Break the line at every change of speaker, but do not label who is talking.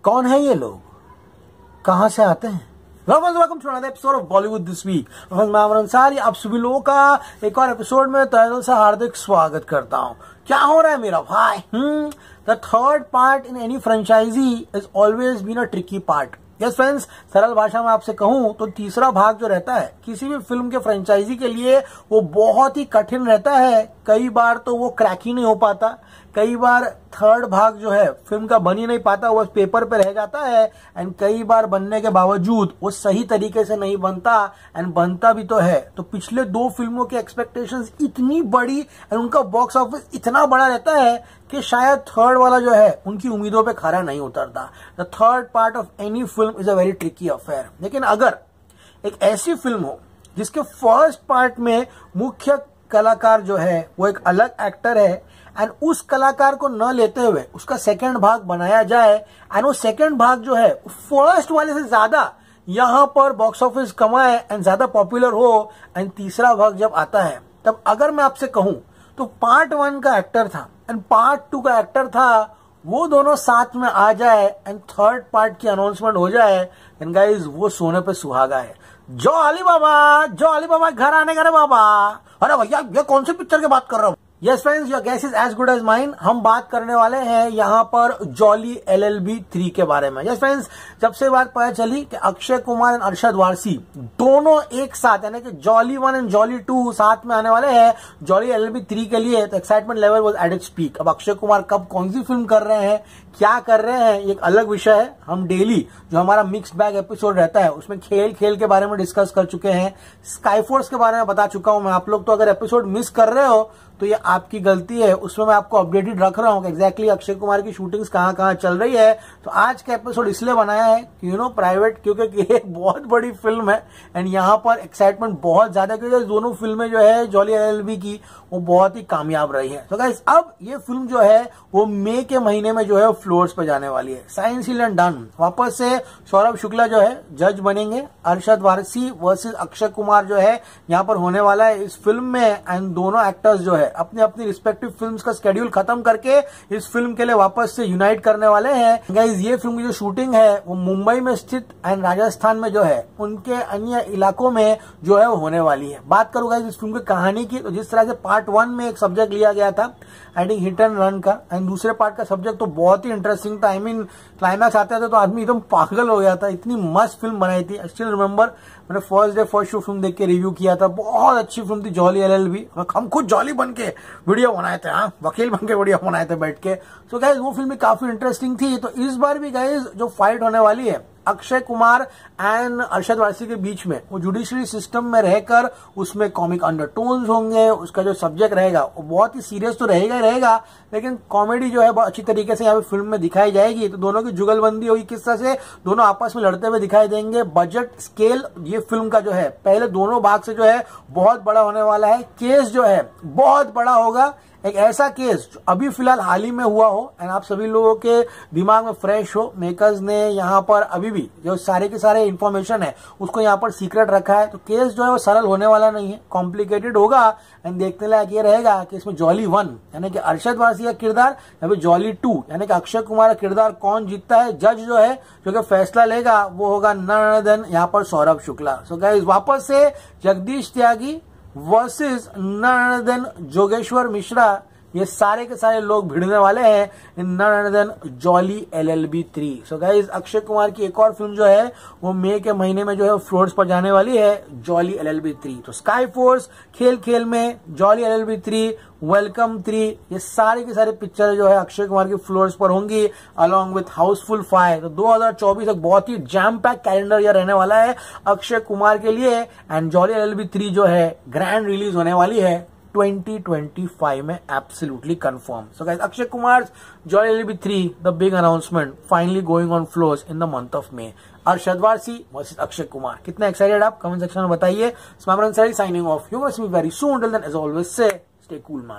कौन है ये लोग, कहां से आते हैं? Welcome to another episode of Bollywood this week. मैं अमर अंसारी आप सभी लोगों का एक और एपिसोड में तहे दिल से हार्दिक स्वागत करता हूं। क्या हो रहा है मेरा भाई? The third part in any franchise is always been a tricky part. Yes friends, सरल भाषा में आपसे कहूं तो तीसरा भाग जो रहता है किसी भी फिल्म के फ्रेंचाइजी के लिए वो बहुत ही कठिन रहता है। कई बार तो वो क्रैक ही नहीं हो पाता, कई बार थर्ड भाग जो है फिल्म का बन ही नहीं पाता, वो पेपर पे रह जाता है, एंड कई बार बनने के बावजूद वो सही तरीके से नहीं बनता, एंड बनता भी तो है। तो पिछले दो फिल्मों की एक्सपेक्टेशंस इतनी बड़ी एंड उनका बॉक्स ऑफिस इतना बड़ा रहता है कि शायद थर्ड वाला जो है उनकी उम्मीदों पे खरा नहीं उतरता। The third part of any film is a very tricky affair. लेकिन अगर एक ऐसी फिल्म हो जिसके फर्स्ट पार्ट में मुख्य कलाकार जो है वो एक अलग एक्टर है, एंड उस कलाकार को न लेते हुए उसका सेकंड भाग बनाया जाए, एंड वो सेकंड भाग जो है फर्स्ट वाले से ज्यादा यहां पर बॉक्स ऑफिस कमाए एंड ज्यादा पॉपुलर हो, एंड तीसरा भाग जब आता है तब अगर मैं आपसे कहूं तो पार्ट 1 का एक्टर था एंड पार्ट 2 का एक्टर था, वो दोनों साथ में आ जाए एंड थर्ड पार्ट की अनाउंसमेंट हो जाए, एंड गाइस वो सोने पे सुहागा है। जो अली बाबा घर आने का रे बाबा। अरे भैया ये कौन सी पिक्चर की बात कर रहा हूं? Yes friends, your guess is as good as mine. हम बात करने वाले हैं यहाँ पर जॉली LLB 3 के बारे में। यस फ्रेंड्स, जब से बात पता चली कि अक्षय कुमार एंड अरशद वारसी दोनों एक साथ यानी कि जॉली 1 एंड जॉली 2 साथ में आने वाले हैं जॉली LLB 3 के लिए, तो excitement level was at its peak. अब अक्षय कुमार कब कौन सी फिल्म कर रहे हैं, क्या कर रहे हैं, एक अलग विषय है। हम डेली जो हमारा मिक्स बैग एपिसोड रहता है उसमें खेल के बारे में डिस्कस कर चुके हैं, स्काईफोर्स के बारे में बता चुका हूं मैं। आप लोग तो अगर एपिसोड मिस कर रहे हो तो ये आपकी गलती है, उसमें मैं आपको अपडेटेड रख रहा हूं कि एग्जैक्टली अक्षय कुमार की शूटिंग्स कहां चल रही है। तो आज का एपिसोड इसलिए बनाया है कि प्राइवेट, क्योंकि ये बहुत बड़ी फिल्म है एंड यहाँ पर एक्साइटमेंट बहुत ज्यादा, क्योंकि दोनों फिल्में जो है जॉली LLB की वो बहुत ही कामयाब रही है। तो गाइस अब ये फिल्म जो है वो मई के महीने में जो है फ्लोर्स पे जाने वाली है। Sign seal and done. वापस से सौरभ शुक्ला जो है जज बनेंगे, अरशद वारसी वर्सेस अक्षय कुमार जो है यहाँ पर होने वाला है इस फिल्म में, एंड दोनों एक्टर्स जो है अपनी अपनी रिस्पेक्टिव फिल्म्स का शेड्यूल खत्म करके इस फिल्म के लिए वापस से यूनाइट करने वाले हैं। गाइस ये फिल्म की जो शूटिंग है वो मुंबई में स्थित एंड राजस्थान में जो है उनके अन्य इलाकों में जो है वो होने वाली है। बात करूंगा इस फिल्म की कहानी की, तो जिस तरह से पार्ट 1 में एक सब्जेक्ट लिया गया था I think hit and run का, एंड दूसरे पार्ट का सब्जेक्ट तो बहुत ही इंटरेस्टिंग था। आई मीन क्लाइमैक्स आते थे तो आदमी एकदम पागल हो गया था, इतनी मस्त फिल्म बनाई थी। आई स्टिल रिमेंबर मैंने first day first show film देख के रिव्यू किया था, बहुत अच्छी फिल्म थी जॉली LLB। हम खुद जॉली बन के वीडियो बनाए थे, वकील बन के वीडियो बनाए थे बैठ के। तो गाइस वो फिल्म भी काफी इंटरेस्टिंग थी। तो इस बार भी गाइस जो फाइट होने वाली है अक्षय कुमार एंड अरशद वारसी के बीच में, वो जुडिशरी सिस्टम में रहकर उसमें कॉमिक अंडरटोन्स होंगे, उसका जो सब्जेक्ट रहेगा वो बहुत ही सीरियस तो रहेगा ही रहेगा, लेकिन कॉमेडी जो है बहुत अच्छी तरीके से यहाँ पे फिल्म में दिखाई जाएगी। तो दोनों की जुगलबंदी होगी, किस तरह से दोनों आपस में लड़ते हुए दिखाई देंगे। बजट स्केल ये फिल्म का जो है पहले दोनों भाग से जो है बहुत बड़ा होने वाला है। केस जो है बहुत बड़ा होगा, एक ऐसा केस जो अभी फिलहाल हाल ही में हुआ हो एंड आप सभी लोगों के दिमाग में फ्रेश हो। मेकर्स ने यहाँ पर अभी भी जो सारे के सारे इंफॉर्मेशन है उसको यहाँ पर सीक्रेट रखा है। तो केस जो है वो सरल होने वाला नहीं है, कॉम्प्लिकेटेड होगा, एंड देखने लायक ये रहेगा कि इसमें जॉली 1 यानी कि अरशद वारसी का किरदार या फिर जॉली 2 यानी कि अक्षय कुमार का किरदार कौन जीतता है। जज जो है जो कि फैसला लेगा वो होगा नन अदर देन यहाँ पर सौरभ शुक्ला। सो गाइस वापस से Jagdish Tyagi versus none other than Jogeshwar Mishra, ये सारे के सारे लोग भिड़ने वाले हैं in none other than Jolly LLB 3। So guys Akshay Kumar की एक और फिल्म जो है वो मई के महीने में जो है फ्लोर्स पर जाने वाली है जॉली LLB 3। तो स्काई फोर्स, खेल में जॉली LLB 3, वेलकम 3, ये सारी की सारी पिक्चर जो है अक्षय कुमार की फ्लोर्स पर होंगी अलॉन्ग विथ हाउसफुल 5। तो 2024 एक बहुत ही जैम पैक कैलेंडर यह रहने वाला है अक्षय कुमार के लिए, एंड जॉली LLB 3 जो है ग्रैंड रिलीज होने वाली है 2025 में, absolutely confirm. So guys Akshay Kumar Jolly LLB 3 the big announcement finally going on floors in the month of May. Arshad Warsi versus Akshay Kumar, कितना एक्साइटेड आप कमेंट सेक्शन में बताइए। Signing off, you must be very soon, till then as always say stay cool man.